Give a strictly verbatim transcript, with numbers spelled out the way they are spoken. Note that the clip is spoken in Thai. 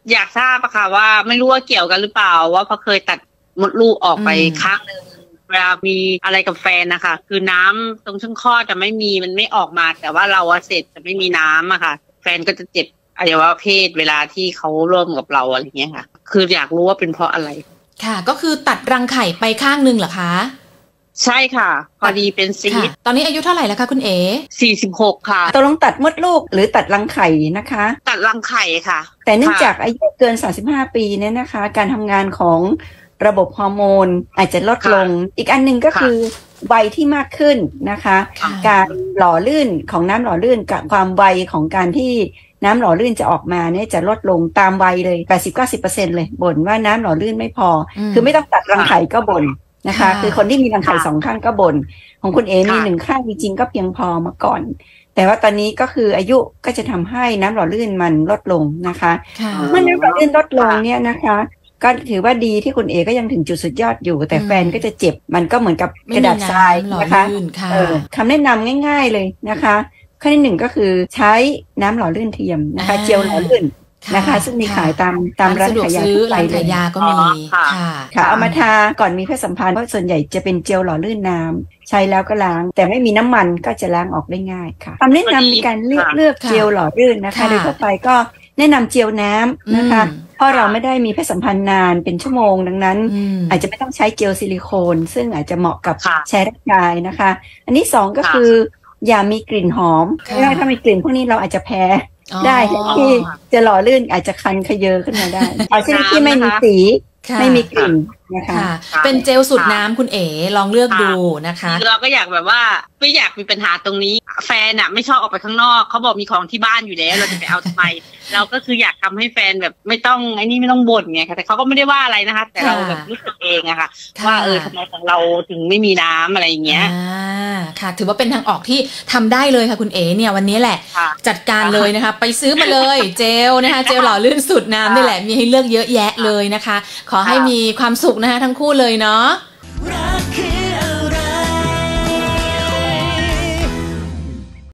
อยากทราบอะค่ะว่าไม่รู้ว่าเกี่ยวกันหรือเปล่าว่าพอเคยตัดมดลูกออกไปข้างหนึ่งเวลามีอะไรกับแฟนนะคะคือน้ำตรงช่องคลอดจะไม่มีมันไม่ออกมาแต่ว่าเราอะเสร็จจะไม่มีน้ำอะค่ะแฟนก็จะเจ็บอวัยวะเพศเวลาที่เขาร่วมกับเราอะไรเงี้ยค่ะคืออยากรู้ว่าเป็นเพราะอะไรค่ะก็คือตัดรังไข่ไปข้างนึงเหรอคะใช่ค่ะพอดีเป็นซีสตอนนี้อายุเท่าไหร่แล้วคะคุณเอ๋สี่สิบหกค่ะตกลงตัดมดลูกหรือตัดรังไข่นะคะตัดรังไข่ค่ะแต่เนื่องจากอายุเกินสามสิบห้าปีเนี่ยนะคะการทำงานของระบบฮอร์โมนอาจจะลดลงอีกอันนึงก็คือวัยที่มากขึ้นนะคะการหล่อลื่นของน้ำหล่อลื่นกับความไวของการที่น้ำหล่อลื่นจะออกมาเนี่ยจะลดลงตามวัยเลย แปดสิบถึงเก้าสิบเปอร์เซ็นต์ เลยบ่นว่าน้ำหล่อลื่นไม่พอคือไม่ต้องตัดรังไข่ก็บ่นนะคะคือคนที่มีรังไข่สองข้างก็บ่นของคุณเอมีหนึ่งข้างจริงๆก็เพียงพอมาก่อนแต่ว่าตอนนี้ก็คืออายุก็จะทำให้น้ำหล่อลื่นมันลดลงนะคะเมื่อน้ำหล่อลื่นลดลงเนี่ยนะคะก็ถือว่าดีที่คุณเอก็ยังถึงจุดสุดยอดอยู่แต่แฟนก็จะเจ็บมันก็เหมือนกับกระดาษทรายนะคะคำแนะนำง่ายๆเลยนะคะข้อที่หนึ่งก็คือใช้น้ำหล่อลื่นเทียมนะคะเจลหล่อลื่นนะคะซึ่งมีขายตามตามร้านขายยาทั่วไปเลยยาก็มีค่ะค่ะเอามาทาก่อนมีเพศสัมพันธ์เพราะส่วนใหญ่จะเป็นเจลหล่อลื่นน้ำใช้แล้วก็ล้างแต่ไม่มีน้ำมันก็จะล้างออกได้ง่ายค่ะคำแนะนำในการเลือกเลือกเจลหล่อลื่นนะคะโดยทั่วไปก็แนะนำเจลน้ำนะคะเพราะเราไม่ได้มีเพศสัมพันธ์นานเป็นชั่วโมงดังนั้นอาจจะไม่ต้องใช้เจลซิลิโคนซึ่งอาจจะเหมาะกับแชร์ร่างกายนะคะอันที่สองก็คืออย่ามีกลิ่นหอมถ้ามีกลิ่นพวกนี้เราอาจจะแพ้ได้ที่จะหล่อลื่นอาจจะคันขยเยอขึ้นมาได้เอาชนิดที่ไม่มีสีไม่มีกลิ่นนะคะเป็นเจลสูตรน้ำคุณเอ๋ลองเลือกดูนะคะเราก็อยากแบบว่าไม่อยากมีปัญหาตรงนี้แฟนอะไม่ชอบออกไปข้างนอกเขาบอกมีของที่บ้านอยู่แล้วเราจะไปเอาทำไมเราก็คืออยากทำให้แฟนแบบไม่ต้องไอ้นี่ไม่ต้องบ่นไงค่ะแต่เขาก็ไม่ได้ว่าอะไรนะคะแต่เราแบบรู้สึกเองอะค่ะว่าเออทำไมของเราถึงไม่มีน้ำอะไรอย่างเงี้ยอ่าค่ะถือว่าเป็นทางออกที่ทำได้เลยค่ะคุณเอ๋เนี่ยวันนี้แหละจัดการเลยนะคะไปซื้อมาเลยเจลนะคะเจลหล่อลื่นสูตรน้ำนี่แหละมีให้เลือกเยอะแยะเลยนะคะขอให้มีความสุขนะคะทั้งคู่เลยเนาะ